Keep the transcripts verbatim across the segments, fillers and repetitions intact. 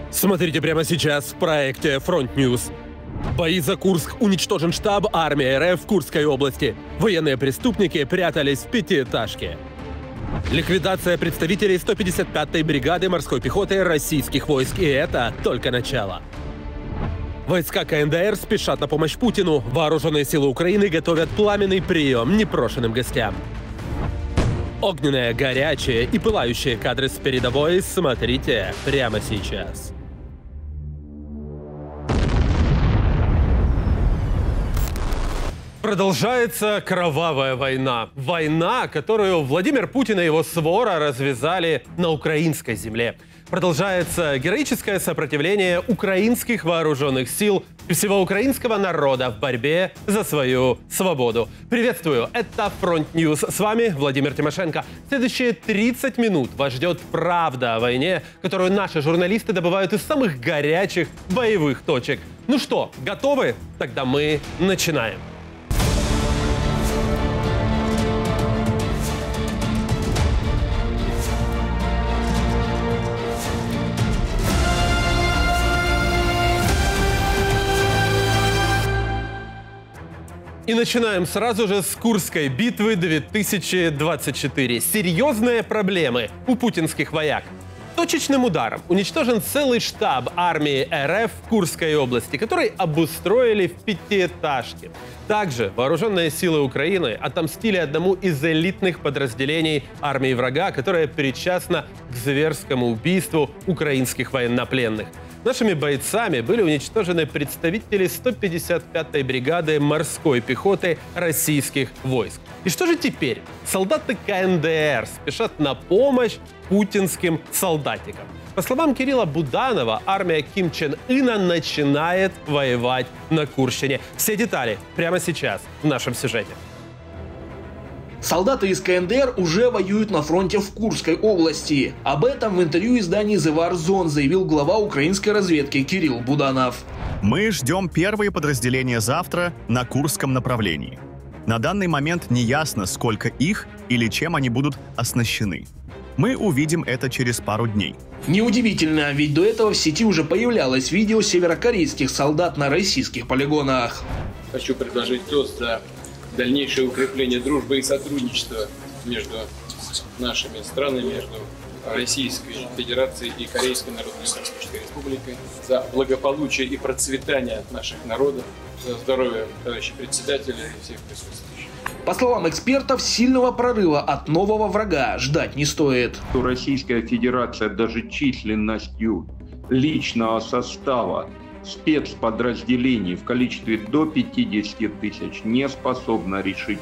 Смотрите прямо сейчас в проекте Front News. Бои за Курск. Уничтожен штаб армии РФ в Курской области. Военные преступники прятались в пятиэтажке. Ликвидация представителей сто пятьдесят пятой бригады морской пехоты российских войск. И это только начало. Войска КНДР спешат на помощь Путину. Вооруженные силы Украины готовят пламенный прием непрошенным гостям. Огненные, горячие и пылающие кадры с передовой смотрите прямо сейчас. Продолжается кровавая война. Война, которую Владимир Путин и его свора развязали на украинской земле. Продолжается героическое сопротивление украинских вооруженных сил и всего украинского народа в борьбе за свою свободу. Приветствую, это Front News. С вами Владимир Тимошенко. Следующие тридцать минут вас ждет правда о войне, которую наши журналисты добывают из самых горячих боевых точек. Ну что, готовы? Тогда мы начинаем. И начинаем сразу же с Курской битвы две тысячи двадцать четыре. Серьезные проблемы у путинских вояк. Точечным ударом уничтожен целый штаб армии РФ в Курской области, который обустроили в пятиэтажке. Также вооруженные силы Украины отомстили одному из элитных подразделений армии врага, которое причастно к зверскому убийству украинских военнопленных. Нашими бойцами были уничтожены представители сто пятьдесят пятой бригады морской пехоты российских войск. И что же теперь? Солдаты КНДР спешат на помощь путинским солдатикам. По словам Кирилла Буданова, армия Ким Чен Ына начинает воевать на Курщине. Все детали прямо сейчас в нашем сюжете. Солдаты из КНДР уже воюют на фронте в Курской области. Об этом в интервью изданию The War Zone заявил глава украинской разведки Кирилл Буданов. Мы ждем первые подразделения завтра на Курском направлении. На данный момент не ясно, сколько их или чем они будут оснащены. Мы увидим это через пару дней. Неудивительно, ведь до этого в сети уже появлялось видео северокорейских солдат на российских полигонах. Хочу предложить тост за дальнейшее укрепление дружбы и сотрудничества между нашими странами, между Российской Федерацией и Корейской Народно-Демократической Республикой, за благополучие и процветание наших народов, за здоровье товарища председателя и всех присутствующих. По словам экспертов, сильного прорыва от нового врага ждать не стоит. Российская Федерация даже численностью личного состава спецподразделений в количестве до пятидесяти тысяч не способна решить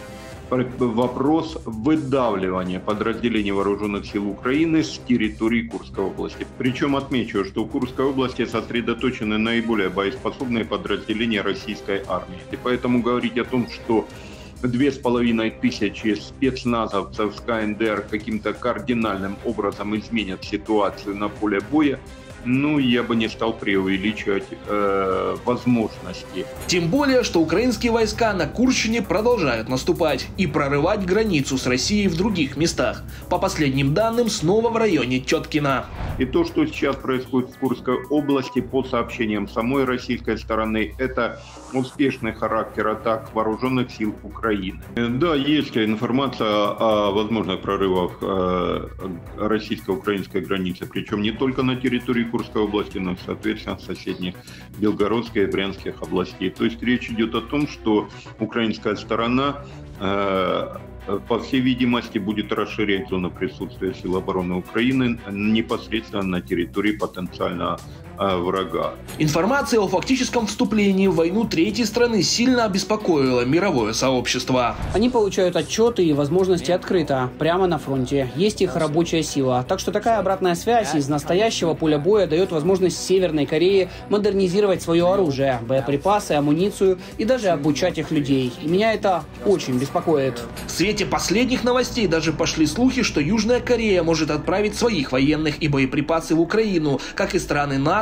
вопрос выдавливания подразделений вооруженных сил Украины с территории Курской области. Причем отмечу, что в Курской области сосредоточены наиболее боеспособные подразделения российской армии. И поэтому говорить о том, что две с половиной тысячи спецназовцев с КНДР каким-то кардинальным образом изменят ситуацию на поле боя, ну, я бы не стал преувеличивать э, возможности. Тем более, что украинские войска на Курщине продолжают наступать и прорывать границу с Россией в других местах. По последним данным, снова в районе Теткина. И то, что сейчас происходит в Курской области, по сообщениям самой российской стороны, это успешный характер атак вооруженных сил Украины. Да, есть информация о возможных прорывах э, российско-украинской границы, причем не только на территории Курской области, но, соответственно, соседних Белгородской и Брянских областей. То есть речь идет о том, что украинская сторона, э, по всей видимости, будет расширять зону присутствия сил обороны Украины непосредственно на территории потенциального врага. Информация о фактическом вступлении в войну третьей страны сильно обеспокоила мировое сообщество. Они получают отчеты и возможности открыто, прямо на фронте. Есть их рабочая сила. Так что такая обратная связь из настоящего поля боя дает возможность Северной Корее модернизировать свое оружие, боеприпасы, амуницию и даже обучать их людей. И меня это очень беспокоит. В свете последних новостей даже пошли слухи, что Южная Корея может отправить своих военных и боеприпасы в Украину, как и страны НАТО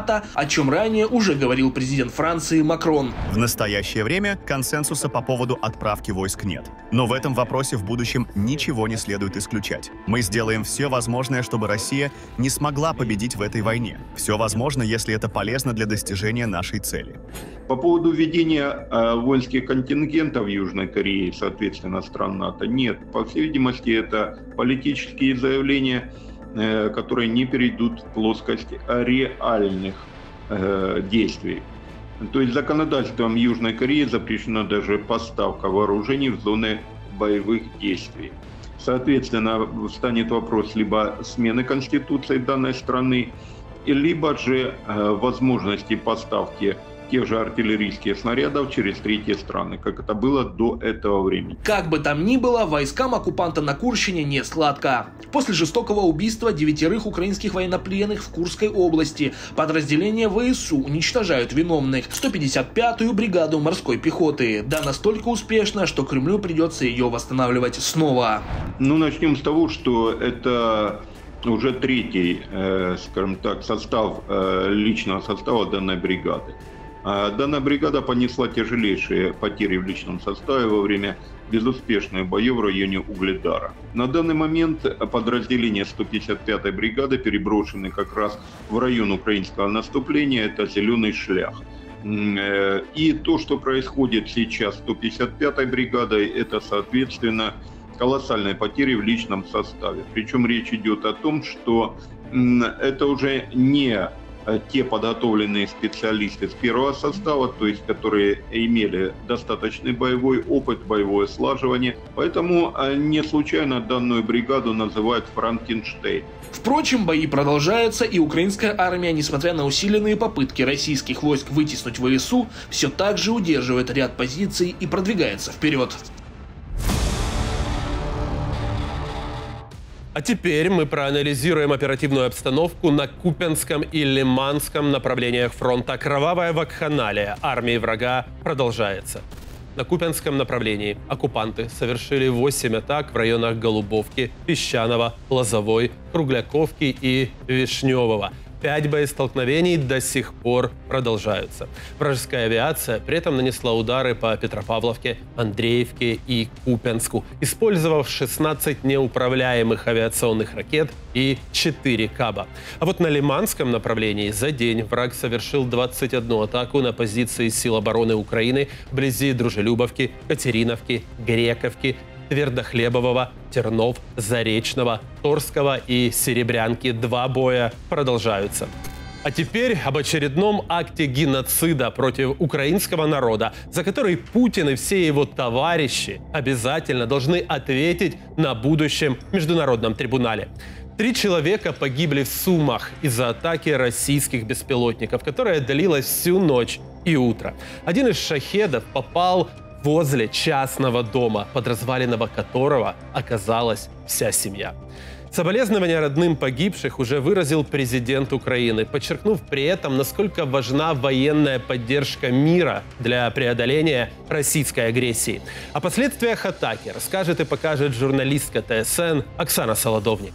НАТО, о чем ранее уже говорил президент Франции Макрон. В настоящее время консенсуса по поводу отправки войск нет. Но в этом вопросе в будущем ничего не следует исключать. Мы сделаем все возможное, чтобы Россия не смогла победить в этой войне. Все возможно, если это полезно для достижения нашей цели. По поводу введения э, воинских контингентов в Южной Корее, соответственно, стран НАТО, нет. По всей видимости, это политические заявления, э, которые не перейдут в плоскость реальных э, действий. То есть законодательством Южной Кореи запрещена даже поставка вооружений в зоны боевых действий. Соответственно, встанет вопрос либо смены конституции данной страны, либо же э, возможности поставки тех же артиллерийских снарядов через третьи страны, как это было до этого времени. Как бы там ни было, войскам оккупанта на Курщине не сладко. После жестокого убийства девятерых украинских военнопленных в Курской области подразделения ВСУ уничтожают виновных сто пятьдесят пятую бригаду морской пехоты. Да настолько успешно, что Кремлю придется ее восстанавливать снова. Ну, начнем с того, что это уже третий, э, скажем так, состав э, личного состава данной бригады. Данная бригада понесла тяжелейшие потери в личном составе во время безуспешных боев в районе Угледара. На данный момент подразделения сто пятьдесят пятой бригады переброшены как раз в район украинского наступления, это Зеленый шлях. И то, что происходит сейчас с сто пятьдесят пятой бригадой, это, соответственно, колоссальные потери в личном составе. Причем речь идет о том, что это уже не те подготовленные специалисты с первого состава, то есть которые имели достаточный боевой опыт, боевое слаживание. Поэтому не случайно данную бригаду называют Франкенштейн. Впрочем, бои продолжаются, и украинская армия, несмотря на усиленные попытки российских войск вытеснить ВСУ, все так же удерживает ряд позиций и продвигается вперед. А теперь мы проанализируем оперативную обстановку на Купянском и Лиманском направлениях фронта. Кровавая вакханалия армии врага продолжается. На Купянском направлении оккупанты совершили восемь атак в районах Голубовки, Песчаного, Лозовой, Кругляковки и Вишневого. Пять боестолкновений до сих пор продолжаются. Вражеская авиация при этом нанесла удары по Петропавловке, Андреевке и Купянску, использовав шестнадцать неуправляемых авиационных ракет и четыре каба. А вот на Лиманском направлении за день враг совершил двадцать одну атаку на позиции сил обороны Украины вблизи Дружелюбовки, Катериновки, Грековки, Твердохлебового, Тернов, Заречного, Торского и Серебрянки. Два боя продолжаются. А теперь об очередном акте геноцида против украинского народа, за который Путин и все его товарищи обязательно должны ответить на будущем международном трибунале. Три человека погибли в Сумах из-за атаки российских беспилотников, которая длилась всю ночь и утро. Один из шахедов попал возле частного дома, под развалинами которого оказалась вся семья. Соболезнования родным погибших уже выразил президент Украины, подчеркнув при этом, насколько важна военная поддержка мира для преодоления российской агрессии. О последствиях атаки расскажет и покажет журналистка ТСН Оксана Солодовник.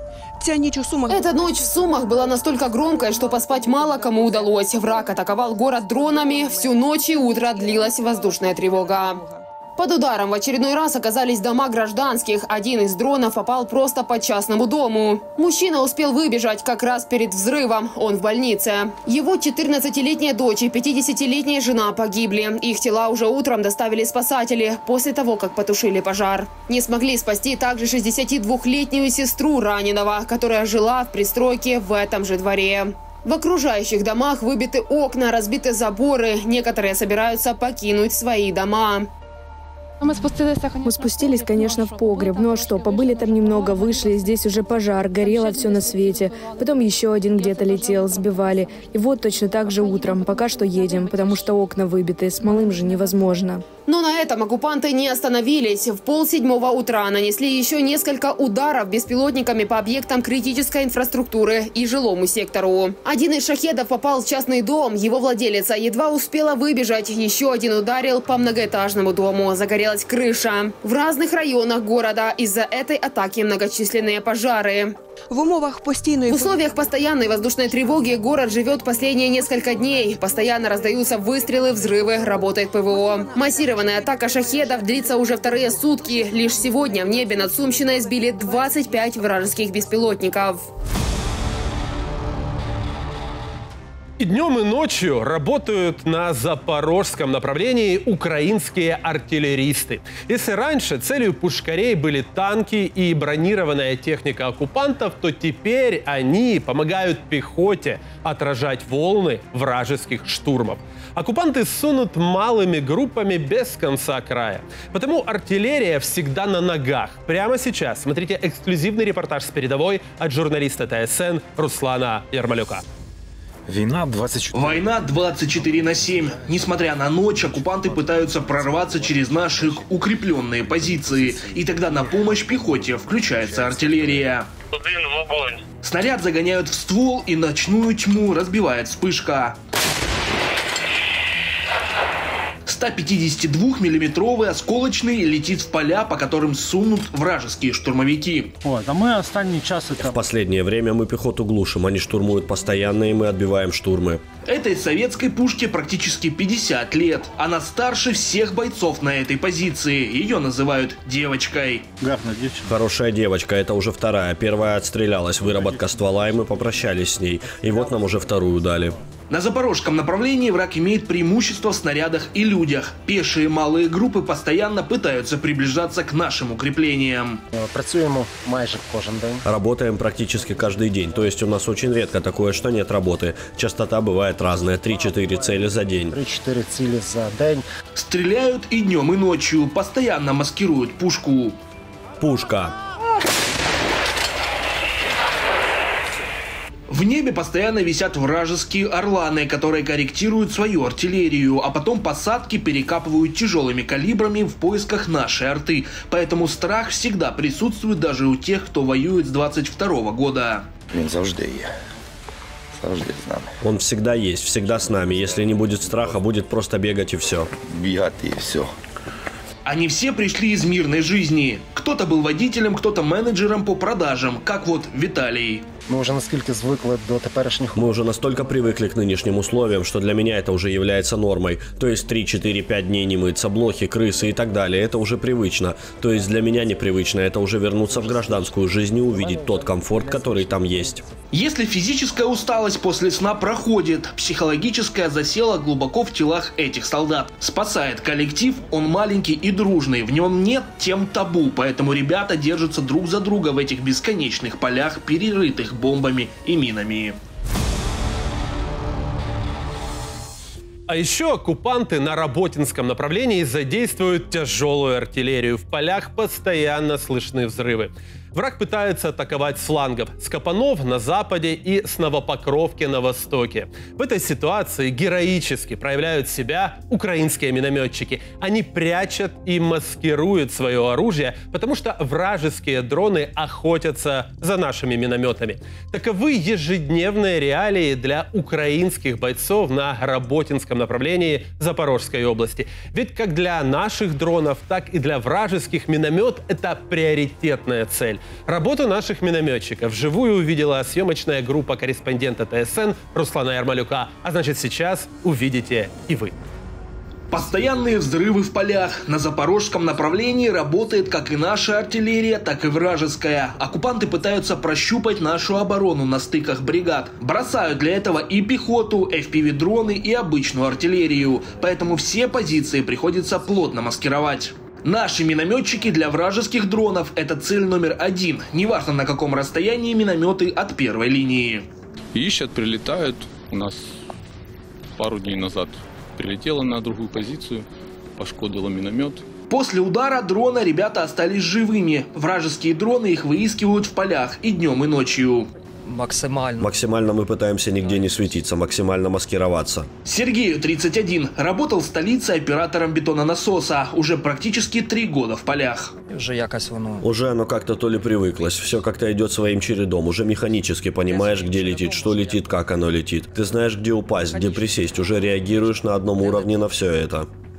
Эта ночь в Сумах была настолько громкой, что поспать мало кому удалось. Враг атаковал город дронами. Всю ночь и утро длилась воздушная тревога. Под ударом в очередной раз оказались дома гражданских. Один из дронов попал просто по частному дому. Мужчина успел выбежать как раз перед взрывом. Он в больнице. Его четырнадцатилетняя дочь и пятидесятилетняя жена погибли. Их тела уже утром доставили спасатели после того, как потушили пожар. Не смогли спасти также шестидесятидвухлетнюю сестру раненого, которая жила в пристройке в этом же дворе. В окружающих домах выбиты окна, разбиты заборы. Некоторые собираются покинуть свои дома. Мы спустились, конечно, в погреб. Ну а что, побыли там немного, вышли, здесь уже пожар, горело все на свете. Потом еще один где-то летел, сбивали. И вот точно так же утром, пока что едем, потому что окна выбиты, с малым же невозможно. Но на этом оккупанты не остановились. В полседьмого утра нанесли еще несколько ударов беспилотниками по объектам критической инфраструктуры и жилому сектору. Один из шахедов попал в частный дом, его владелица едва успела выбежать. Еще один ударил по многоэтажному дому. Загорелся загорелась крыша. В разных районах города из-за этой атаки многочисленные пожары. В умовах постійної... В условиях постоянной воздушной тревоги город живет последние несколько дней. Постоянно раздаются выстрелы, взрывы, работает ПВО. Массированная атака шахедов длится уже вторые сутки. Лишь сегодня в небе над Сумщиной сбили двадцать пять вражеских беспилотников. И днем, и ночью работают на запорожском направлении украинские артиллеристы. Если раньше целью пушкарей были танки и бронированная техника оккупантов, то теперь они помогают пехоте отражать волны вражеских штурмов. Оккупанты сунут малыми группами без конца края. Потому артиллерия всегда на ногах. Прямо сейчас смотрите эксклюзивный репортаж с передовой от журналиста ТСН Руслана Ярмолюка. Война двадцать четыре. Война двадцать четыре на семь. Несмотря на ночь, оккупанты пытаются прорваться через наши укрепленные позиции. И тогда на помощь пехоте включается артиллерия. Снаряд загоняют в ствол, и ночную тьму разбивает вспышка. сто пятидесятидвухмиллиметровый осколочный летит в поля, по которым сунут вражеские штурмовики. Вот, а мы останний час это... В последнее время мы пехоту глушим, они штурмуют постоянно, и мы отбиваем штурмы. Этой советской пушке практически пятьдесят лет. Она старше всех бойцов на этой позиции. Ее называют девочкой. Гарная девочка. Хорошая девочка, это уже вторая. Первая отстрелялась, выработка ствола, и мы попрощались с ней. И вот нам уже вторую дали. На запорожском направлении враг имеет преимущество в снарядах и людях. Пешие малые группы постоянно пытаются приближаться к нашим укреплениям. Працюємо майже кожен день. Работаем практически каждый день. То есть у нас очень редко такое, что нет работы. Частота бывает разная. три-четыре цели за день. три-четыре цели за день. Стреляют и днем, и ночью. Постоянно маскируют пушку. Пушка. В небе постоянно висят вражеские орланы, которые корректируют свою артиллерию, а потом посадки перекапывают тяжелыми калибрами в поисках нашей арты. Поэтому страх всегда присутствует даже у тех, кто воюет с двадцать второго года. Він завжди є. Завжди з нами. Он всегда есть, всегда с нами. Если не будет страха, будет просто бегать и все. Бегать и все. Они все пришли из мирной жизни. Кто-то был водителем, кто-то менеджером по продажам, как вот Виталий. Мы уже насколько звыкли до теперешних... Мы уже настолько привыкли к нынешним условиям, что для меня это уже является нормой. То есть три-четыре-пять дней не мыться, блохи, крысы и так далее. Это уже привычно. То есть для меня непривычно. Это уже вернуться в гражданскую жизнь и увидеть тот комфорт, который там есть. Если физическая усталость после сна проходит, психологическая засела глубоко в телах этих солдат. Спасает коллектив, он маленький и дружный, в нем нет тем табу, поэтому ребята держатся друг за друга в этих бесконечных полях, перерытых бомбами и минами. А еще оккупанты на Работинском направлении задействуют тяжелую артиллерию. В полях постоянно слышны взрывы. Враг пытается атаковать с флангов, с Капанов на западе и с Новопокровки на востоке. В этой ситуации героически проявляют себя украинские минометчики. Они прячут и маскируют свое оружие, потому что вражеские дроны охотятся за нашими минометами. Таковы ежедневные реалии для украинских бойцов на Работинском направлении Запорожской области. Ведь как для наших дронов, так и для вражеских миномет – это приоритетная цель. Работу наших минометчиков вживую увидела съемочная группа корреспондента ТСН Руслана Ярмолюка. А значит, сейчас увидите и вы. Постоянные взрывы в полях. На запорожском направлении работает как и наша артиллерия, так и вражеская. Оккупанты пытаются прощупать нашу оборону на стыках бригад. Бросают для этого и пехоту, эф пи ви-дроны и обычную артиллерию. Поэтому все позиции приходится плотно маскировать. Наши минометчики для вражеских дронов – это цель номер один. Неважно, на каком расстоянии минометы от первой линии. Ищут, прилетают. У нас пару дней назад прилетела на другую позицию, пошкодила миномет. После удара дрона ребята остались живыми. Вражеские дроны их выискивают в полях и днем, и ночью. Максимально. Максимально мы пытаемся нигде не светиться, максимально маскироваться. Сергею тридцать один. Работал в столице оператором бетононасоса. Уже практически три года в полях. Уже якось воно. Уже оно как-то то ли привыклось. Все как-то идет своим чередом. Уже механически понимаешь, где летит, что летит, как оно летит. Ты знаешь, где упасть, где присесть. Уже реагируешь на одном уровне на все это.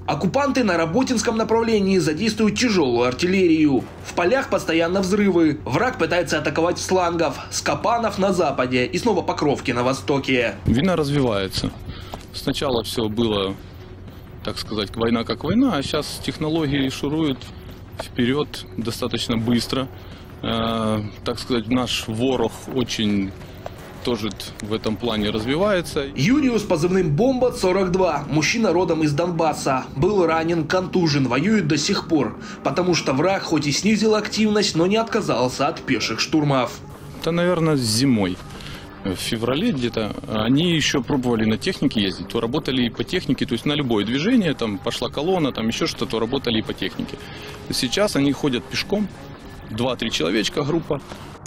Оккупанты на Работинском направлении задействуют тяжелую артиллерию. В полях постоянно взрывы. Враг пытается атаковать с флангов, с Копанов на западе и снова Покровки на востоке. Война развивается. Сначала все было, так сказать, война как война, а сейчас технологии шуруют вперед достаточно быстро. Э, так сказать, наш ворог очень тоже в этом плане развивается. Юрию с позывным «Бомба» сорок два. Мужчина родом из Донбасса. Был ранен, контужен, воюет до сих пор. Потому что враг хоть и снизил активность, но не отказался от пеших штурмов. Это, наверное, зимой. В феврале где-то они еще пробовали на технике ездить, то работали и по технике, то есть на любое движение, там пошла колонна, там еще что-то, то работали и по технике. Сейчас они ходят пешком, два-три человечка группа.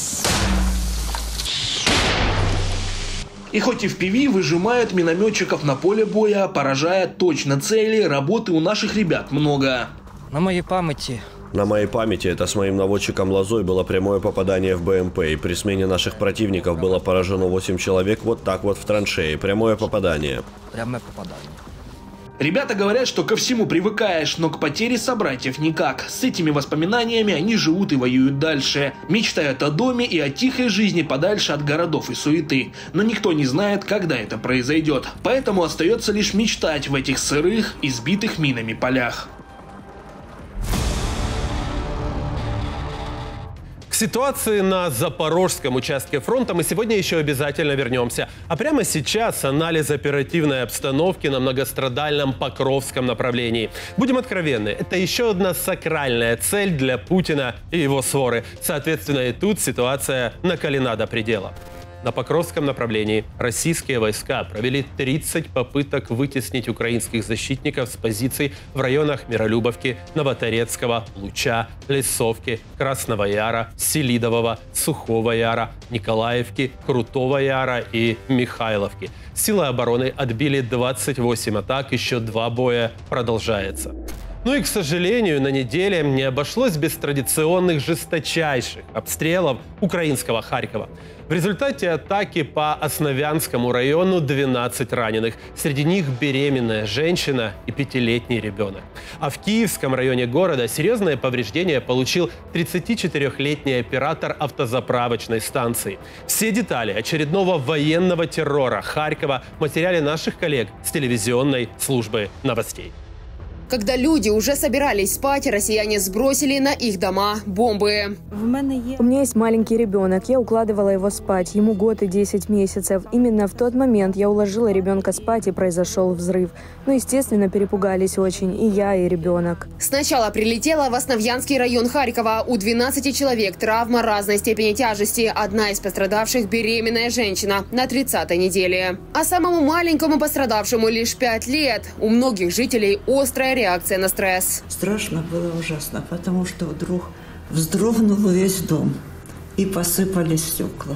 И хоть эф пи ви выжимают минометчиков на поле боя, поражая точно цели, работы у наших ребят много. На моей памяти. На моей памяти это с моим наводчиком Лозой было прямое попадание в бэ эм пэ. И при смене наших противников было поражено восемь человек вот так вот в траншеи. Прямое попадание. Прямое попадание. Ребята говорят, что ко всему привыкаешь, но к потере собратьев никак. С этими воспоминаниями они живут и воюют дальше. Мечтают о доме и о тихой жизни подальше от городов и суеты. Но никто не знает, когда это произойдет. Поэтому остается лишь мечтать в этих сырых, избитых минами полях. К ситуации на Запорожском участке фронта мы сегодня еще обязательно вернемся. А прямо сейчас анализ оперативной обстановки на многострадальном Покровском направлении. Будем откровенны, это еще одна сакральная цель для Путина и его своры. Соответственно, и тут ситуация накалена до предела. На Покровском направлении российские войска провели тридцать попыток вытеснить украинских защитников с позиций в районах Миролюбовки, Новоторецкого, Луча, Лесовки, Красного Яра, Селидового, Сухого Яра, Николаевки, Крутого Яра и Михайловки. Силы обороны отбили двадцать восемь атак, еще два боя продолжается. Ну и, к сожалению, на неделе не обошлось без традиционных жесточайших обстрелов украинского Харькова. В результате атаки по Основянскому району двенадцать раненых. Среди них беременная женщина и пятилетний ребенок. А в Киевском районе города серьезное повреждение получил тридцатичетырёхлетний оператор автозаправочной станции. Все детали очередного военного террора Харькова в материале наших коллег с телевизионной службы новостей. Когда люди уже собирались спать, россияне сбросили на их дома бомбы. У меня есть маленький ребенок. Я укладывала его спать. Ему год и десять месяцев. Именно в тот момент я уложила ребенка спать, и произошел взрыв. Ну, естественно, перепугались очень. И я, и ребенок. Сначала прилетела в Основьянский район Харькова. У двенадцати человек травма разной степени тяжести. Одна из пострадавших – беременная женщина на тридцатой неделе. А самому маленькому пострадавшему лишь пять лет. У многих жителей острая реакция на стресс. Страшно было, ужасно, потому что вдруг вздрогнул весь дом и посыпались стекла.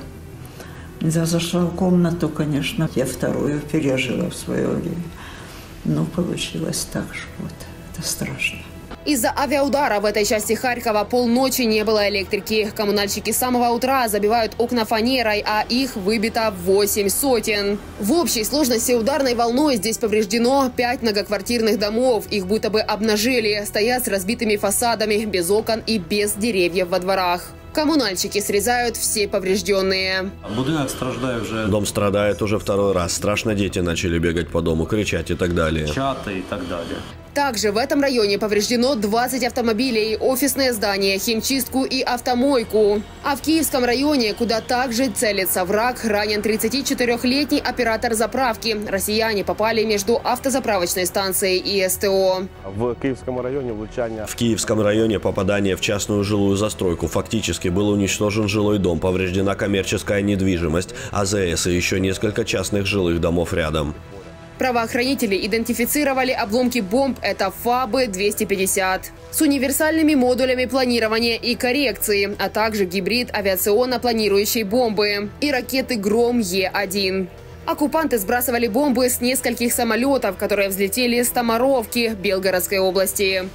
Я зашла в комнату, конечно, я вторую пережила в свое время. Но получилось так же, вот, это страшно. Из-за авиаудара в этой части Харькова полночи не было электрики. Коммунальщики с самого утра забивают окна фанерой, а их выбито восемь сотен. В общей сложности ударной волной здесь повреждено пять многоквартирных домов. Их будто бы обнажили, стоят с разбитыми фасадами, без окон и без деревьев во дворах. Коммунальщики срезают все поврежденные. Будинок страждает уже. Дом страдает уже второй раз. Страшно, дети начали бегать по дому, кричать и так далее. Чаты и так далее. Также в этом районе повреждено двадцать автомобилей, офисное здание, химчистку и автомойку. А в Киевском районе, куда также целится враг, ранен тридцатичетырёхлетний оператор заправки. Россияне попали между автозаправочной станцией и эс тэ о. В Киевском районе влучание. В Киевском районе попадание в частную жилую застройку. Фактически был уничтожен жилой дом, повреждена коммерческая недвижимость, а зэ эс и еще несколько частных жилых домов рядом. Правоохранители идентифицировали обломки бомб. Это ФАБы двести пятьдесят. С универсальными модулями планирования и коррекции, а также гибрид авиационно-планирующей бомбы и ракеты «Гром Е один». Оккупанты сбрасывали бомбы с нескольких самолетов, которые взлетели с Томаровки Белгородской области.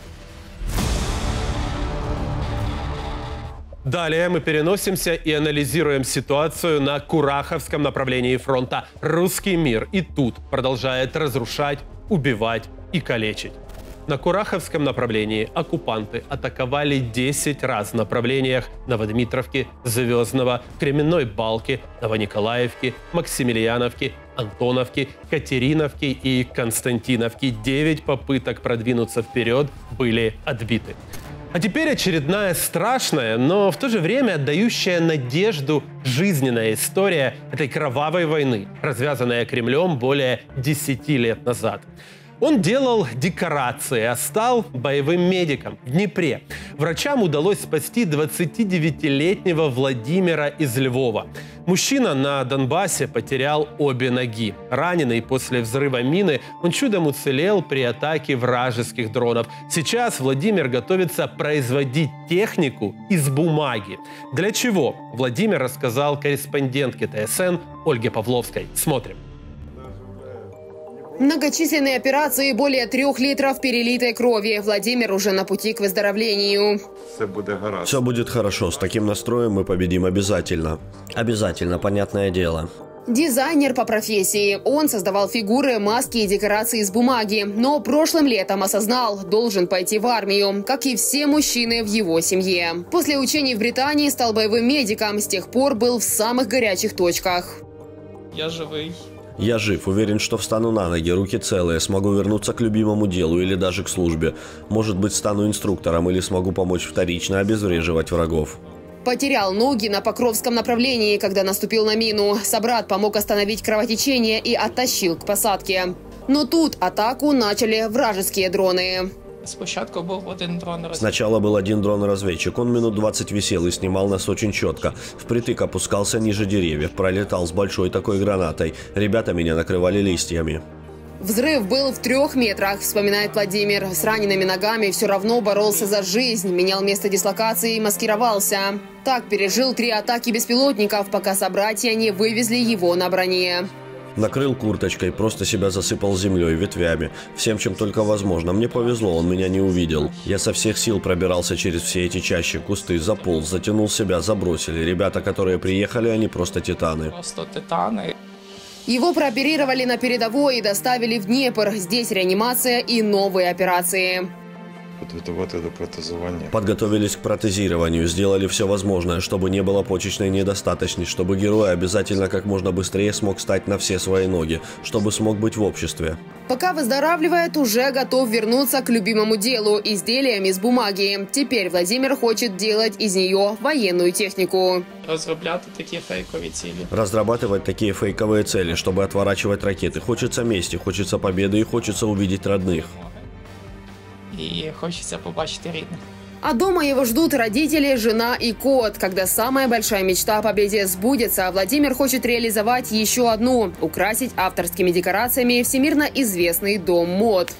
Далее мы переносимся и анализируем ситуацию на Кураховском направлении фронта. Русский мир и тут продолжает разрушать, убивать и калечить. На Кураховском направлении оккупанты атаковали десять раз в направлениях Новодмитровки, Звездного, Кременной Балки, Новониколаевки, Максимилиановки, Антоновки, Катериновки и Константиновки. Девять попыток продвинуться вперед были отбиты. А теперь очередная страшная, но в то же время отдающая надежду жизненная история этой кровавой войны, развязанная Кремлем более десяти лет назад. Он делал декорации, а стал боевым медиком в Днепре. Врачам удалось спасти двадцатидевятилетнего Владимира из Львова. Мужчина на Донбассе потерял обе ноги. Раненый после взрыва мины, он чудом уцелел при атаке вражеских дронов. Сейчас Владимир готовится производить технику из бумаги. Для чего? Владимир рассказал корреспондентке ТСН Ольге Павловской. Смотрим. Многочисленные операции, более трех литров перелитой крови. Владимир уже на пути к выздоровлению. Все будет хорошо. С таким настроем мы победим обязательно. Обязательно, понятное дело. Дизайнер по профессии. Он создавал фигуры, маски и декорации из бумаги. Но прошлым летом осознал, должен пойти в армию, как и все мужчины в его семье. После учений в Британии стал боевым медиком. С тех пор был в самых горячих точках. Я живой. Я жив, уверен, что встану на ноги, руки целые, смогу вернуться к любимому делу или даже к службе. Может быть, стану инструктором или смогу помочь вторично обезвреживать врагов. Потерял ноги на Покровском направлении, когда наступил на мину. Собрат помог остановить кровотечение и оттащил к посадке. Но тут атаку начали вражеские дроны. Спочатку был один дрон-разведчик. Сначала был один дрон-разведчик. Он минут двадцать висел и снимал нас очень четко. Впритык опускался ниже деревьев, пролетал с большой такой гранатой. Ребята меня накрывали листьями. Взрыв был в трех метрах, вспоминает Владимир. С ранеными ногами все равно боролся за жизнь, менял место дислокации и маскировался. Так пережил три атаки беспилотников, пока собратья не вывезли его на броне. Накрыл курточкой, просто себя засыпал землей, ветвями. Всем, чем только возможно. Мне повезло, он меня не увидел. Я со всех сил пробирался через все эти чащи, кусты, заполз, затянул себя, забросили. Ребята, которые приехали, они просто титаны. Просто титаны. Его прооперировали на передовой и доставили в Днепр. Здесь реанимация и новые операции. Подготовились к протезированию, сделали все возможное, чтобы не было почечной недостаточности, чтобы герой обязательно как можно быстрее смог встать на все свои ноги, чтобы смог быть в обществе. Пока выздоравливает, уже готов вернуться к любимому делу – изделиям из бумаги. Теперь Владимир хочет делать из нее военную технику. Разрабатывать такие фейковые цели. Разрабатывать такие фейковые цели, чтобы отворачивать ракеты. Хочется мести, хочется победы и хочется увидеть родных. И хочется побачить рідних. А дома его ждут родители, жена и кот. Когда самая большая мечта о победе сбудется, Владимир хочет реализовать еще одну – украсить авторскими декорациями всемирно известный дом мод.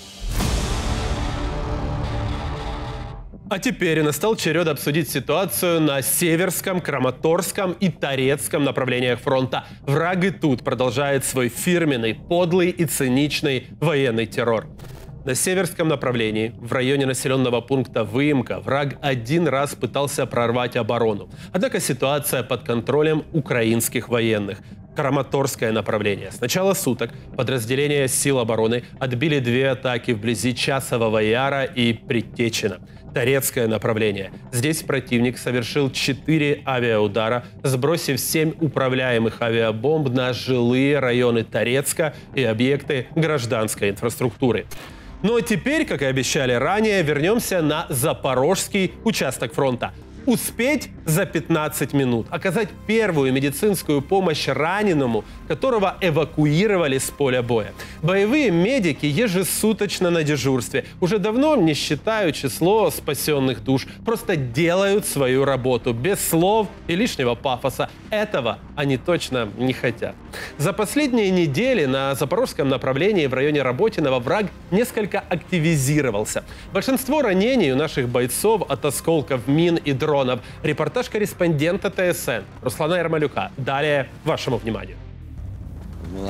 А теперь настал черед обсудить ситуацию на Северском, Краматорском и Торецком направлениях фронта. Враг и тут продолжает свой фирменный, подлый и циничный военный террор. На Северском направлении, в районе населенного пункта Выемка, враг один раз пытался прорвать оборону. Однако ситуация под контролем украинских военных. Краматорское направление. С начала суток подразделения сил обороны отбили две атаки вблизи Часового Яра и Предтечина. Торецкое направление. Здесь противник совершил четыре авиаудара, сбросив семь управляемых авиабомб на жилые районы Торецка и объекты гражданской инфраструктуры. Ну а теперь, как и обещали ранее, вернемся на Запорожский участок фронта. Успеть за пятнадцать минут, оказать первую медицинскую помощь раненому, которого эвакуировали с поля боя. Боевые медики ежесуточно на дежурстве. Уже давно не считают число спасенных душ. Просто делают свою работу, без слов и лишнего пафоса. Этого они точно не хотят. За последние недели на запорожском направлении в районе Работиного враг несколько активизировался. Большинство ранений у наших бойцов от осколков мин и дронов. Репортаж корреспондента ТСН Руслана Ермолюка. Далее вашему вниманию.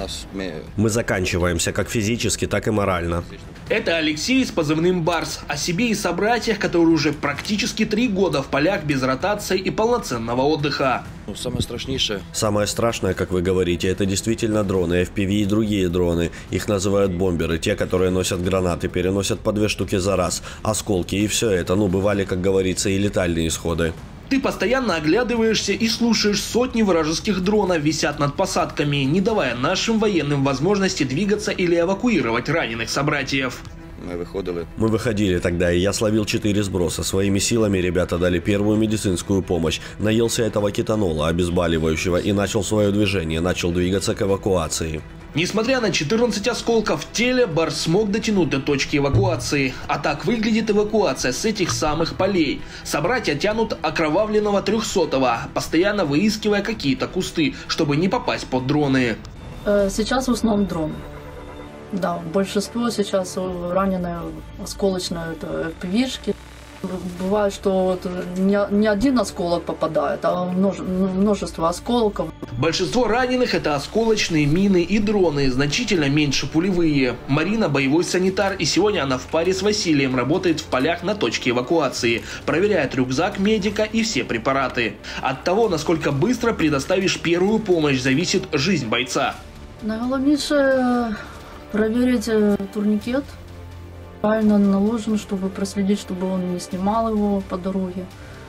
Мы заканчиваемся как физически, так и морально. Это Алексей с позывным «Барс». О себе и собратьях, которые уже практически три года в полях без ротации и полноценного отдыха. Самое страшнейшее. Самое страшное, как вы говорите, это действительно дроны, эф пи ви и другие дроны. Их называют бомберы, те, которые носят гранаты, переносят по две штуки за раз, осколки и все это. Ну, бывали, как говорится, и летальные исходы. Ты постоянно оглядываешься и слушаешь сотни вражеских дронов висят над посадками, не давая нашим военным возможности двигаться или эвакуировать раненых собратьев. Мы выходили. Мы выходили тогда, и я словил четыре сброса. Своими силами ребята дали первую медицинскую помощь. Наелся этого кетанола, обезболивающего, и начал свое движение, начал двигаться к эвакуации. Несмотря на четырнадцать осколков в теле, Барс смог дотянуть до точки эвакуации. А так выглядит эвакуация с этих самых полей. Собратья тянут окровавленного трехсотого, постоянно выискивая какие-то кусты, чтобы не попасть под дроны. Сейчас в основном дрон. Да, большинство сейчас раненые осколочные, это эф пи ви-шки. Бывает, что вот не, не один осколок попадает, а множество осколков. Большинство раненых – это осколочные мины и дроны, значительно меньше пулевые. Марина – боевой санитар, и сегодня она в паре с Василием работает в полях на точке эвакуации. Проверяет рюкзак медика и все препараты. От того, насколько быстро предоставишь первую помощь, зависит жизнь бойца. Наиглавнейшее – проверить турникет. Правильно наложен, чтобы проследить, чтобы он не снимал его по дороге.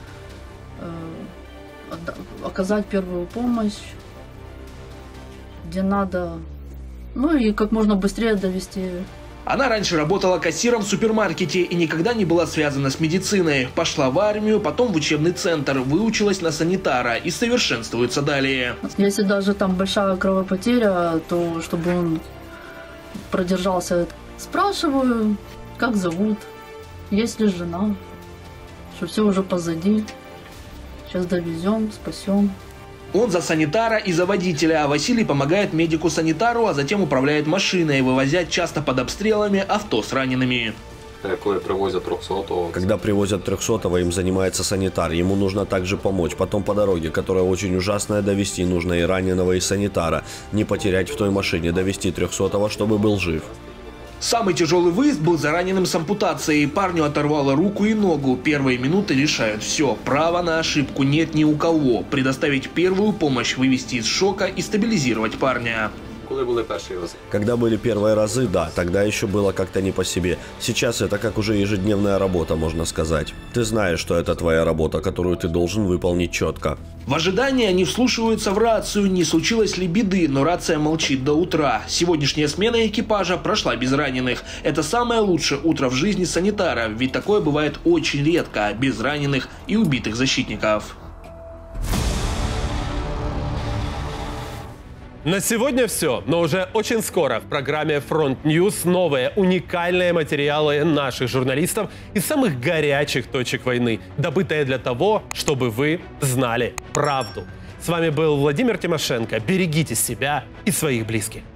Оказать первую помощь, где надо, ну и как можно быстрее довести. Она раньше работала кассиром в супермаркете и никогда не была связана с медициной. Пошла в армию, потом в учебный центр, выучилась на санитара и совершенствуется далее. Если даже там большая кровопотеря, то чтобы он продержался, спрашиваю, как зовут, есть ли жена, что все уже позади, сейчас довезем, спасем. Он за санитара и за водителя, а Василий помогает медику-санитару, а затем управляет машиной, вывозя часто под обстрелами авто с ранеными. Такое привозят трехсотого. Когда привозят трехсотого, им занимается санитар. Ему нужно также помочь. Потом по дороге, которая очень ужасная, довести нужно и раненого, и санитара. Не потерять в той машине, довести трехсотого, чтобы был жив. Самый тяжелый выезд был за раненым с ампутацией. Парню оторвало руку и ногу. Первые минуты решают все. Права на ошибку нет ни у кого. Предоставить первую помощь, вывести из шока и стабилизировать парня. Когда были первые разы, да, тогда еще было как-то не по себе. Сейчас это как уже ежедневная работа, можно сказать. Ты знаешь, что это твоя работа, которую ты должен выполнить четко. В ожидании они вслушиваются в рацию, не случилось ли беды, но рация молчит до утра. Сегодняшняя смена экипажа прошла без раненых. Это самое лучшее утро в жизни санитара, ведь такое бывает очень редко, без раненых и убитых защитников. На сегодня все, но уже очень скоро в программе Фронт Ньюс новые уникальные материалы наших журналистов из самых горячих точек войны, добытые для того, чтобы вы знали правду. С вами был Владимир Тимошенко. Берегите себя и своих близких.